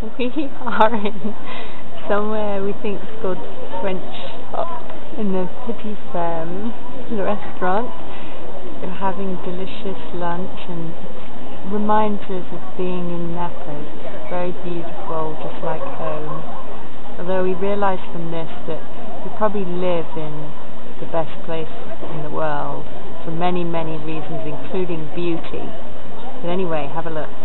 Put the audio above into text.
We are in somewhere we think is called Franschhoek in the Petit Ferme, the restaurant. We're having delicious lunch and it reminds us of being in Napa. It's very beautiful, just like home. Although we realise from this that we probably live in the best place in the world for many, many reasons, including beauty. But anyway, have a look.